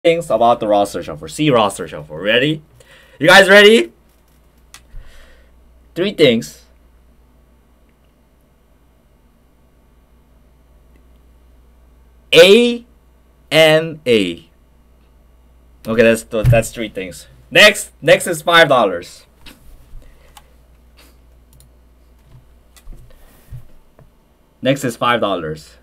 things about the roster shuffle. See roster shuffle. Ready? You guys ready? 3 things. A and A. Okay, that's 3 things. Next is $5. Next is $5.